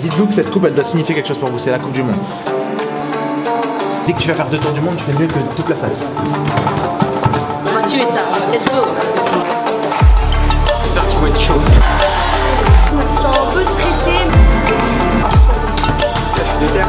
Dites-vous que cette coupe, elle doit signifier quelque chose pour vous, c'est la Coupe du Monde. Dès que tu vas faire 2 tours du monde, tu fais mieux que toute la salle. On va tuer ça, let's go. J'espère qu'ils vont être chauds. Je me sens un peu stressée. Ça fait de terre.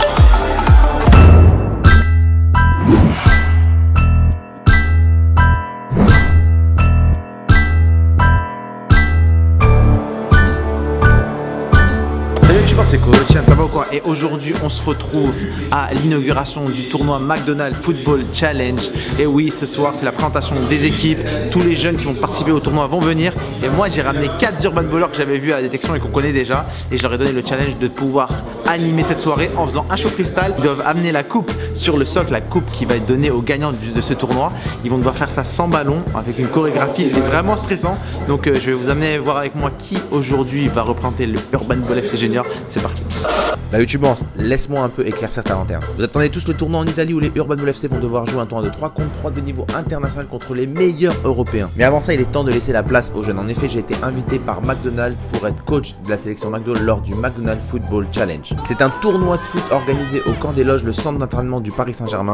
C'est cool, tiens, ça va ou quoi? Et aujourd'hui on se retrouve à l'inauguration du tournoi McDonald's Football Challenge. Et oui, ce soir c'est la présentation des équipes. Tous les jeunes qui vont participer au tournoi vont venir. Et moi j'ai ramené 4 Urban Ballers que j'avais vu à la détection et qu'on connaît déjà. Et je leur ai donné le challenge de pouvoir animer cette soirée en faisant un show freestyle. Ils doivent amener la coupe sur le socle, la coupe qui va être donnée aux gagnants de ce tournoi. Ils vont devoir faire ça sans ballon, avec une chorégraphie, c'est vraiment stressant. Donc je vais vous amener voir avec moi qui aujourd'hui va représenter le Urban Ball FC Junior. C'est parti. Bah youtubeurs, laisse-moi un peu éclaircir ta lanterne. Vous attendez tous le tournoi en Italie où les Urban Ball FC vont devoir jouer un tournoi de 3 contre 3 de niveau international contre les meilleurs européens. Mais avant ça, il est temps de laisser la place aux jeunes. En effet, j'ai été invité par McDonald's pour être coach de la sélection McDo lors du McDonald's Football Challenge. C'est un tournoi de foot organisé au Camp des Loges, le centre d'entraînement du Paris Saint-Germain,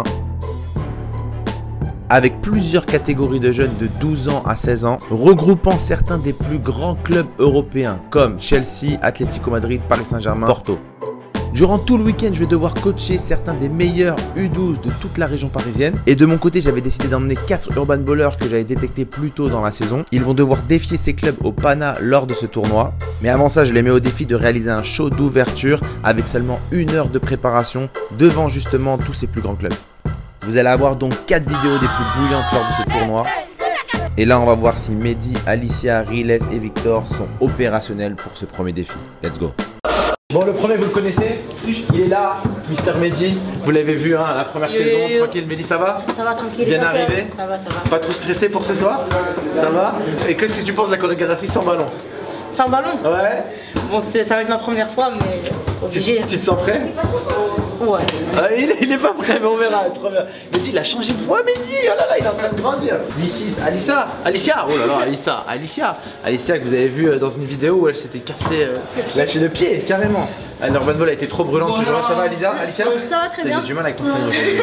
avec plusieurs catégories de jeunes de 12 ans à 16 ans, regroupant certains des plus grands clubs européens comme Chelsea, Atlético Madrid, Paris Saint-Germain, Porto. Durant tout le week-end, je vais devoir coacher certains des meilleurs U12 de toute la région parisienne. Et de mon côté, j'avais décidé d'emmener 4 Urban Ballers que j'avais détectés plus tôt dans la saison. Ils vont devoir défier ces clubs au Pana lors de ce tournoi. Mais avant ça, je les mets au défi de réaliser un show d'ouverture avec seulement 1 heure de préparation devant justement tous ces plus grands clubs. Vous allez avoir donc 4 vidéos des plus bouillantes lors de ce tournoi. Et là, on va voir si Mehdi, Alicia, Riles et Victor sont opérationnels pour ce premier défi. Let's go! Bon, le premier, vous le connaissez, il est là, Mister Mehdi. Vous l'avez vu, hein, la première saison. Tranquille, Mehdi, ça va? Ça va, tranquille. Bien arrivé? Ça va, ça va. Pas trop stressé pour ce soir? Ça va? Et qu'est-ce que tu penses de la chorégraphie sans ballon? Sans ballon? Ouais. Bon, ça va être ma première fois, mais obligé. Tu te sens prêt? Ouais. Ah, il est pas prêt, mais on verra. Mehdi, il a changé de voix, Mehdi. Oh là là, il est en train de grandir. Mrs. Alicia. Oh là là, Alicia que vous avez vu dans une vidéo où elle s'était cassée lâché le pied, carrément. L'Urban Ball a été trop brûlante ce jour-là. Ça va, Alicia? Ça va très bien. J'ai du mal avec ton prénom aujourd'hui.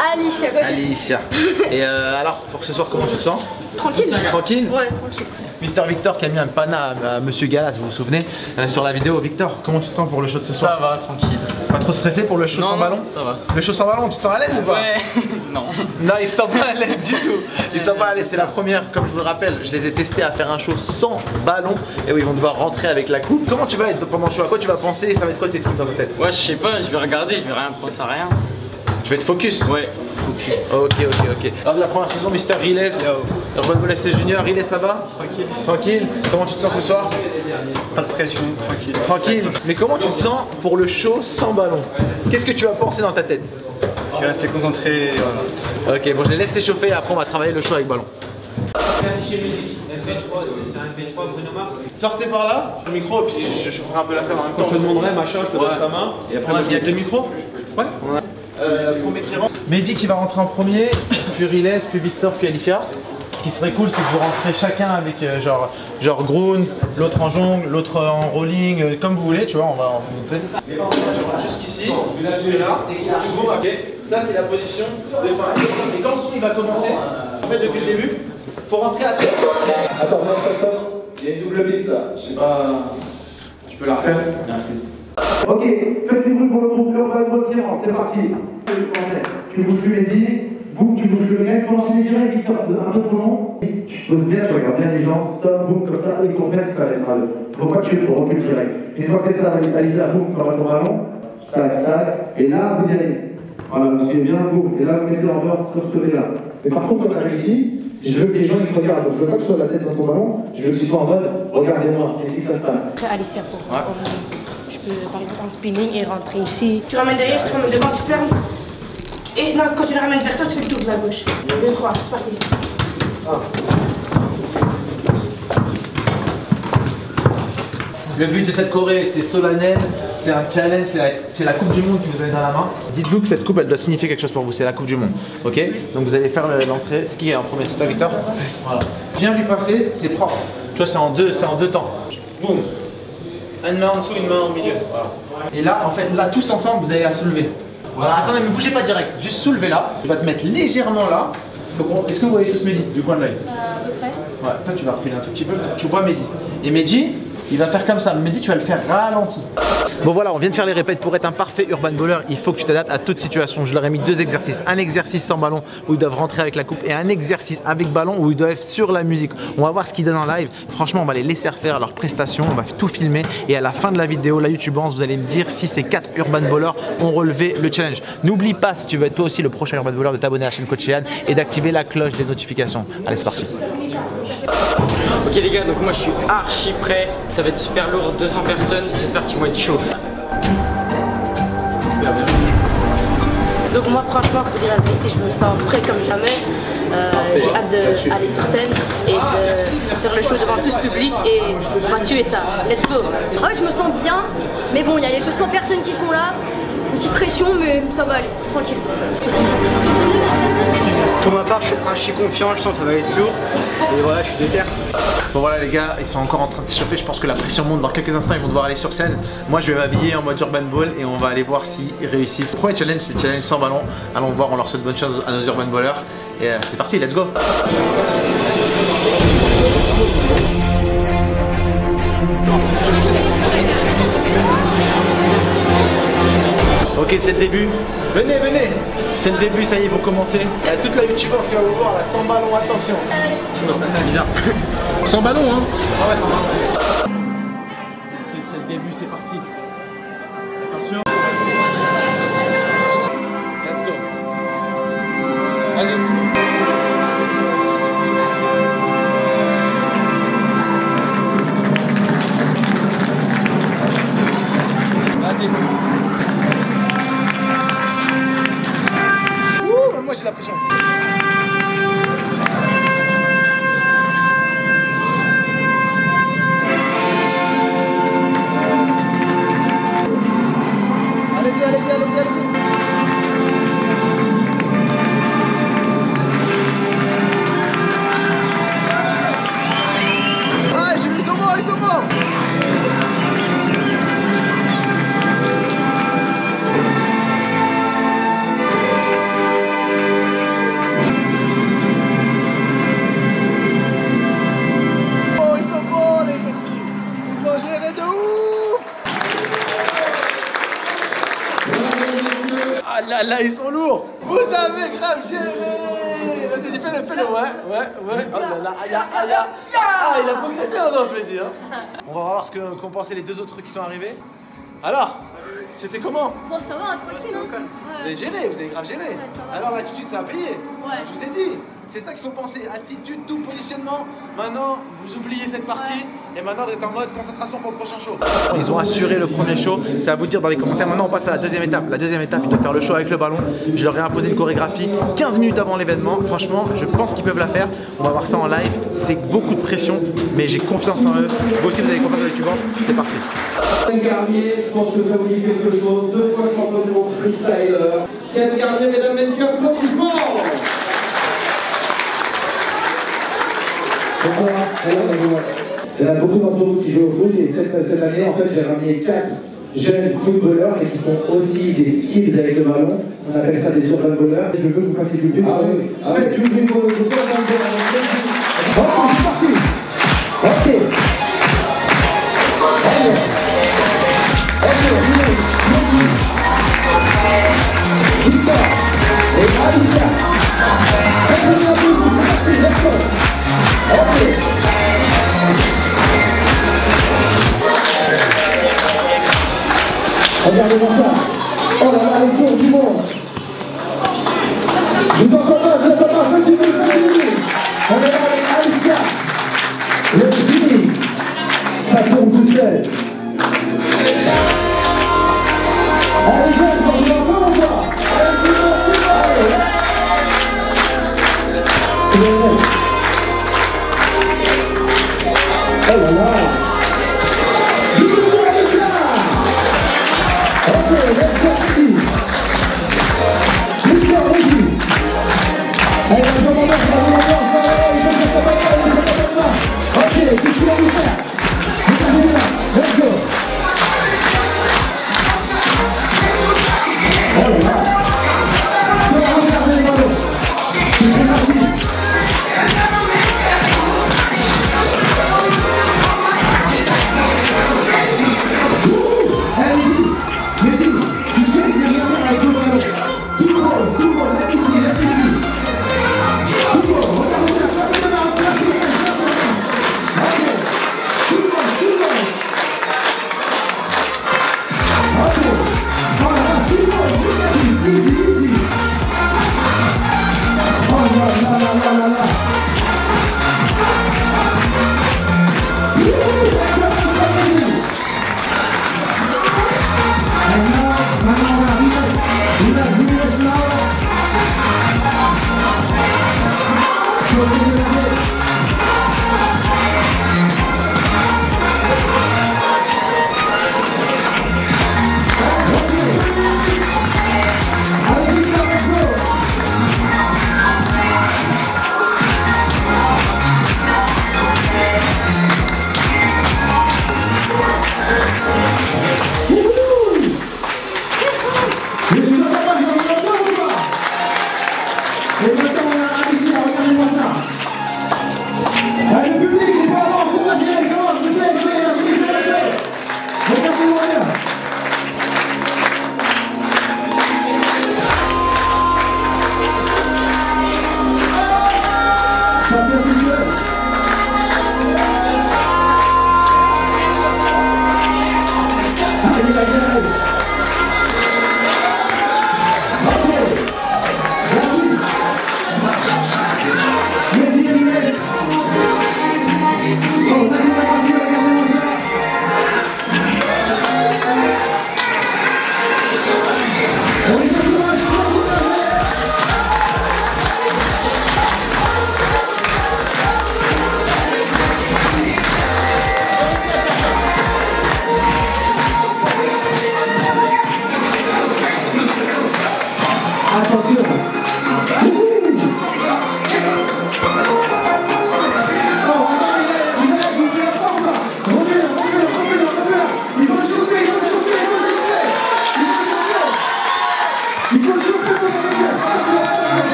Alicia. Et alors, pour ce soir, comment tu te sens? Tranquille. Tranquille? Ouais, tranquille. Mister Victor qui a mis un pana à Monsieur Galas, vous vous souvenez, sur la vidéo. Victor, comment tu te sens pour le show de ce soir? Ça va, tranquille. Pas trop stressé pour le show sans ballon? Ça va. Le show sans ballon, tu te sens à l'aise ou pas? Ouais. Non. Non, il se sent pas à l'aise du tout. Il se sent pas à l'aise, c'est la première, comme je vous le rappelle, je les ai testés à faire un show sans ballon. Et oui, ils vont devoir rentrer avec la coupe. Comment tu vas être pendant le show? À quoi tu vas penser? Ça va être quoi tes trucs dans ta tête? Ouais, je sais pas, je vais regarder, je vais rien penser à rien. Je vais être focus? Ouais, focus. Ok. Alors de la première saison, Mister Riles, Urban Ball FC Junior, Riles, ça va? Tranquille. Comment tu te sens ce soir? Pas de pression, tranquille. Tranquille. Mais comment tu te sens pour le show sans ballon? Qu'est-ce que tu vas penser dans ta tête? Je vais rester concentré. Voilà. Ok, bon, je les laisse s'échauffer et après on va travailler le show avec ballon. Sortez par là, le micro, et puis je chaufferai un peu la salle en même temps. Je te demanderai machin, je te donne ta main. Et après, il y a deux micros? Ouais. Premier qui rentre. Mehdi qui va rentrer en premier, puis Riles, puis Victor, puis Alicia. Ce qui serait cool, c'est que vous rentrez chacun avec genre ground, l'autre en jongle, l'autre en rolling, comme vous voulez, tu vois, on va monter. Tu rentres jusqu'ici, jusque-là, et boum, ok. Ça, c'est la position de fin. Et quand le son il va commencer, en fait, depuis le début, il faut rentrer assez. Attends, stop. Il y a une double piste là. Je sais pas. Tu peux la refaire? Merci. Ok, faites du bruit pour le groupe Urban Ball qui rentre, c'est parti. Tu bouges le Mehdi, boum, tu bouges le Riles, on enchaîne direct, Victor, c'est un peu trop long. Tu te poses bien, tu regardes bien les gens, stop, boum, comme ça, ils comprennent que ça va être à eux. Faut pas que tu recules direct. Une fois que c'est ça, Alicia, boum, quand on va ton ballon, tac, et là, vous y allez. Voilà, vous suivez bien, boum, et là, vous mettez en dehors sur ce côté-là. Mais par contre, quand tu arrives ici, je veux que les gens ils te regardent, donc je veux pas que tu sois la tête dans ton ballon, je veux que tu sois en mode, regardez-moi, c'est ici que ça se passe. Alicia, je peux par exemple en spinning et rentrer ici. Tu ramènes derrière, tu ramènes devant, tu fermes. Et non, quand tu le ramènes vers toi, tu fais le tour de la gauche. 2, 3, c'est parti. Le but de cette choré, c'est solennel, c'est un challenge, c'est la Coupe du Monde que vous avez dans la main. Dites-vous que cette coupe, elle doit signifier quelque chose pour vous, c'est la Coupe du Monde. Ok? Donc vous allez faire l'entrée. C'est qui est en premier? C'est toi, Victor? Voilà. Bien lui passer, c'est propre. Tu vois, c'est en deux temps. Boum. Une main en dessous, une main au milieu. Voilà. Et là, en fait, là, tous ensemble, vous allez la soulever. Voilà, attendez, mais bougez pas direct. Juste soulevez là. Tu vas te mettre légèrement là. Est-ce que vous voyez tous Mehdi du coin de l'œil? À peu près. Ouais, toi tu vas reculer un tout petit peu, tu vois Mehdi. Et Mehdi, il va faire comme ça. Mehdi, tu vas le faire ralenti. Bon voilà, on vient de faire les répètes. Pour être un parfait urban bowler, il faut que tu t'adaptes à toute situation. Je leur ai mis deux exercices. Un exercice sans ballon où ils doivent rentrer avec la coupe et un exercice avec ballon où ils doivent être sur la musique. On va voir ce qu'ils donnent en live. Franchement, on va les laisser faire leurs prestations. On va tout filmer et à la fin de la vidéo, la YouTubance, vous allez me dire si ces 4 urban bowlers ont relevé le challenge. N'oublie pas, si tu veux être toi aussi le prochain urban bowler, de t'abonner à la chaîne Coach Shehan et d'activer la cloche des notifications. Allez, c'est parti. Ok les gars, donc moi je suis archi prêt. Ça va être super lourd, 200 personnes. J'espère qu'ils vont être chauds. Donc moi franchement, pour dire la vérité, je me sens prêt comme jamais. J'ai hâte d'aller sur scène et de faire le show devant tout ce public et on va tuer ça. Let's go. Ouais, je me sens bien, mais bon, il y a les 200 personnes qui sont là. Une petite pression, mais ça va aller, tranquille. Pour ma part, je suis archi confiant, je sens que ça va être lourd. Et voilà, je suis déter. Bon voilà les gars, ils sont encore en train de s'échauffer. Je pense que la pression monte. Dans quelques instants, ils vont devoir aller sur scène. Moi, je vais m'habiller en mode urban ball et on va aller voir s'ils réussissent. Le premier challenge, c'est le challenge sans ballon. Allons voir, on leur souhaite bonne chance à nos urban ballers. Et c'est parti, let's go. Ok, c'est le début. Venez, venez. C'est le début, ça y est, ils vont commencer. Il y a toute la YouTubeur qui va vous voir là, sans ballon, attention. Non, c'est bizarre. Sans ballon, hein. Ah ouais, sans ballon. Ok, c'est le début, c'est parti. Attention. Let's go. Vas-y. Vas-y. Moi j'ai la pression. Allez-y, allez-y, allez-y, allez-y. Ah, j'ai vu, ils sont morts, ils sont morts. Ah là là, ils sont lourds. Vous avez grave géré. Vas-y, fais-le, fais-le. Ouais. Oh là là, aïe. Ah, il a progressé en danse, Mehdi. Hein. On va voir ce qu'ont pensé les deux autres qui sont arrivés. Alors, c'était comment? Bon, ça va, tranquille, non? Vous avez gêné, vous avez grave gêné. Ouais, ça va. Alors l'attitude, ça a payé. Ouais. Je vous ai dit, c'est ça qu'il faut penser. Attitude, tout, positionnement. Maintenant, vous oubliez cette partie. Et maintenant, vous êtes en mode concentration pour le prochain show. Ils ont assuré le premier show. C'est à vous de dire dans les commentaires. Maintenant, on passe à la deuxième étape. La deuxième étape, ils doivent faire le show avec le ballon. Je leur ai imposé une chorégraphie 15 minutes avant l'événement. Franchement, je pense qu'ils peuvent la faire. On va voir ça en live. C'est beaucoup de pression, mais j'ai confiance en eux. Vous aussi, vous avez confiance en YouTubance. C'est parti. Garnier, je pense que ça vous dit quelque chose. 2 fois champion du monde freestyler. Sienne Garnier, mesdames, messieurs, applaudissements. Bonsoir. Il y en a beaucoup d'entre vous qui jouent au foot et cette année, en fait, j'ai ramené 4 jeunes footballeurs mais qui font aussi des skills avec le ballon. On appelle ça des urban ballers. Je veux que vous fassiez du bruit. Faites du bruit pour le groupe. Ok, c'est parti. Ok. Regardez-moi ça. Oh là là, le tour du monde. Je vous entends pas, faites du bruit. On est là avec Alicia. Le spinning, ça tourne tout seul. Allez, jeunes, on vous entend ou pas? Oh là là. Ok, qu'est-ce qu'il a voulu faire? Let's go.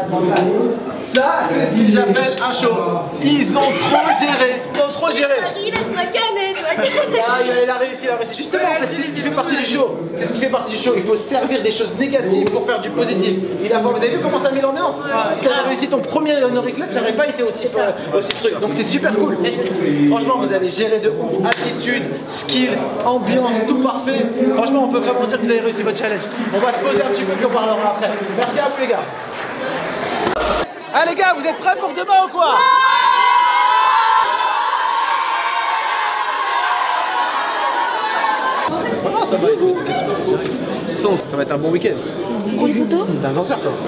Ça, c'est ce que j'appelle un show. Ils ont trop géré. Ils ont trop géré. Il laisse ma canette, ma canette. Ah, il a réussi, il a réussi. Justement, en fait, c'est ce qui fait partie du show. C'est ce qui fait partie du show. Il faut servir des choses négatives pour faire du positif. Vous avez vu comment ça met l'ambiance? Si tu avais réussi ton premier Honoré Clutch, ça n'aurait pas été aussi truc. Donc c'est super cool. Franchement, vous allez gérer de ouf. Attitude, skills, ambiance, tout parfait. Franchement, on peut vraiment dire que vous avez réussi votre challenge. On va se poser un petit peu puis on parlera après. Merci à vous les gars. Ah les gars, vous êtes prêts pour demain ou quoi? Non, ça va, il pose des questions. Ça va être un bon week-end. Pour une photo? T'es un danseur toi.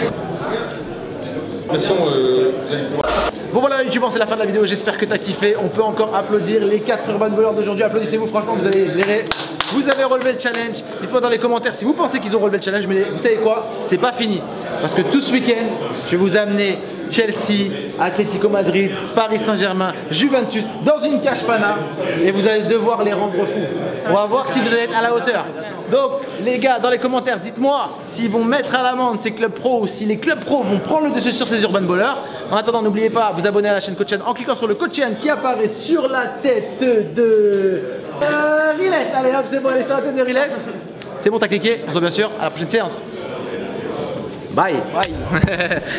Bon voilà YouTube, c'est la fin de la vidéo, j'espère que t'as kiffé. On peut encore applaudir les 4 Urban Ballers d'aujourd'hui. Applaudissez-vous, franchement vous avez géré. Vous avez relevé le challenge. Dites-moi dans les commentaires si vous pensez qu'ils ont relevé le challenge. Mais vous savez quoi? C'est pas fini. Parce que tout ce week-end, je vais vous amener Chelsea, Atlético Madrid, Paris Saint-Germain, Juventus dans une cache pana. Et vous allez devoir les rendre fous. On va voir si vous allez être à la hauteur. Donc les gars, dans les commentaires, dites-moi s'ils vont mettre à l'amende ces clubs pro ou si les clubs pro vont prendre le dessus sur ces Urban Ballers. En attendant, n'oubliez pas de vous abonner à la chaîne Coach en cliquant sur le Coach qui apparaît sur la tête de Riles. Allez hop, c'est bon, allez sur la tête de Riles. C'est bon, t'as cliqué. On se voit bien sûr à la prochaine séance. Bye. Bye.